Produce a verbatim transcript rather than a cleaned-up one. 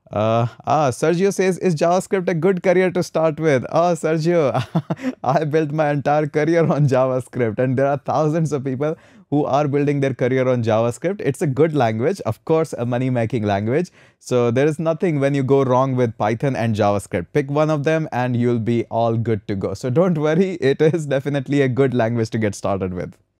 Uh, ah, Sergio says, is JavaScript a good career to start with? Oh, Sergio, I built my entire career on JavaScript, and there are thousands of people who are building their career on JavaScript. It's a good language, of course, a money making language. So there is nothing when you go wrong with Python and JavaScript. Pick one of them and you'll be all good to go. So don't worry, it is definitely a good language to get started with.